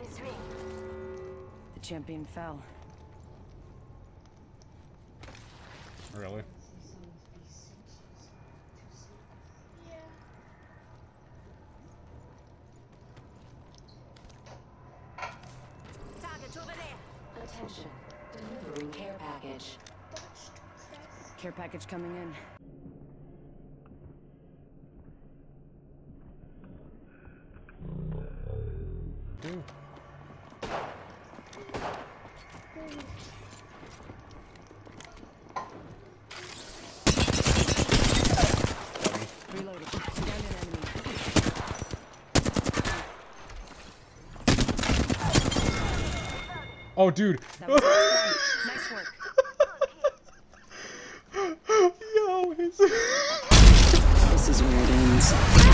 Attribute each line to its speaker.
Speaker 1: The champion fell.
Speaker 2: Really?
Speaker 1: Target over there.
Speaker 3: Attention. Delivering care package.
Speaker 1: Care package coming in.
Speaker 2: Dude.
Speaker 1: Reloading. Down an enemy.
Speaker 2: Oh, dude.
Speaker 1: That was nice work.
Speaker 2: Yo, his...
Speaker 1: This is where it ends.